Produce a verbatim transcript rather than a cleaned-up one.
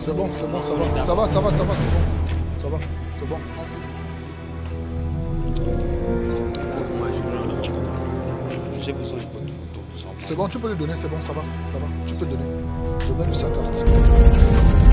C'est bon, c'est bon, ça va. Ça va, ça va, ça va, c'est bon. Ça va, c'est bon. J'ai besoin de votre photo. C'est bon, tu peux le donner, c'est bon, ça va, ça va. Tu peux le donner. Je vais lui sa carte.